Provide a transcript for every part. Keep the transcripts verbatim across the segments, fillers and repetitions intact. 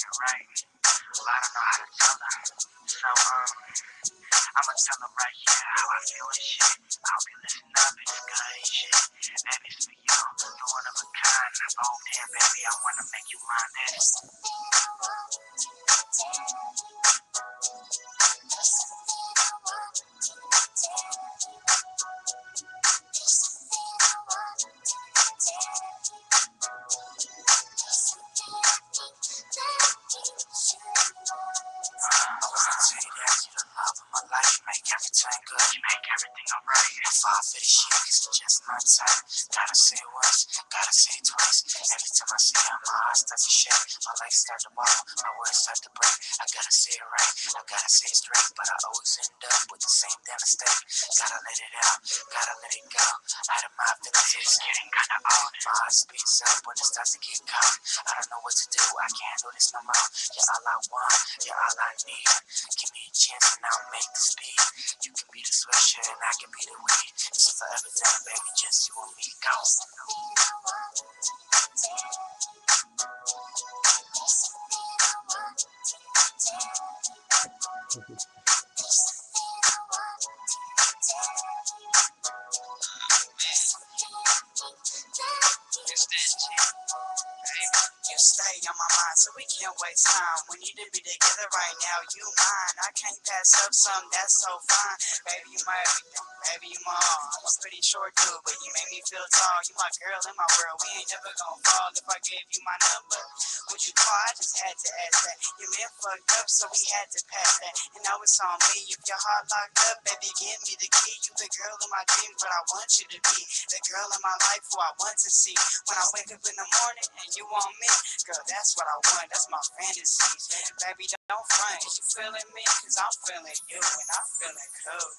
you're right. Well, I don't know how to tell her. So, um, I'ma tell her right here how I feel and shit. I hope you listen up, it's good and shit. Baby, it's for you. You're one of a kind. Oh, damn, baby, I wanna make you mine. This. My life, you make everything good, you make everything alright. I fall for this shit, cause it's just my time. Gotta say it once, gotta say it twice. Every time I say it, my heart starts to shake. My legs start to wobble, my words start to break. I gotta say it right, I gotta say it straight. But I always end up with the same damn mistake. Gotta let it out, gotta let it go. Out of my feelings, it's getting kinda old. My heart speeds up when it starts to get cold. I don't know what to do, I can't do this no more. You're all I want, you're all I need. Give me a chance and I'll make this beat. You can be the sweatshirt and I can be the weed. It's a forever thing, baby, just you and me. Go. You stay on my mind, so we can't waste time. We need to be together right now, you mine. I can't pass up something that's so fine. Baby, you my everything, baby, you my all. I'm a pretty short dude, but you make me feel tall. You my girl in my world, we ain't never gonna fall. If I gave you my number, would you call? I just had to ask that. You man fucked up, so we had to pass that. And now it's on me. If your heart locked up, baby, give me the key. You the girl in my dreams, but I want you to be the girl in my life who I want to see. When I wake up in the morning and you want me, girl, that's what I want. That's my fantasies. Baby, don't front. You feeling me? Cause I'm feeling you and I'm feeling cool.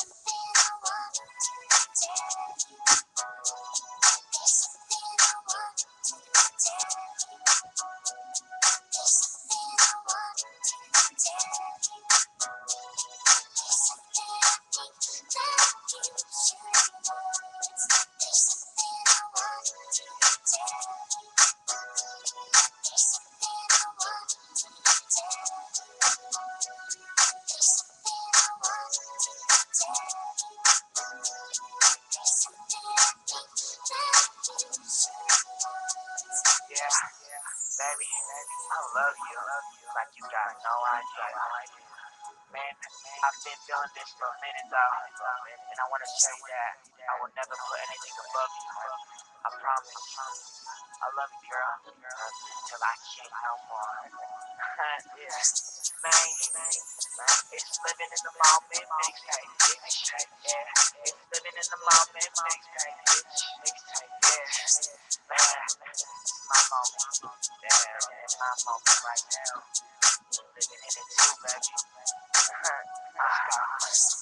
Yeah, yeah, baby, I love you. Like you got no idea. Man, I've been feeling this for a minute though, and I want to say that I will never put anything above you. I promise. I love you, girl, till I can't no more. Yeah, man, it's living in the moment, mixtape, bitch. Yeah, it's living in the moment, mixtape, bitch. Yeah, man, it's my moment. Yeah, it's my moment right now. Living in it too, baby. Let's go.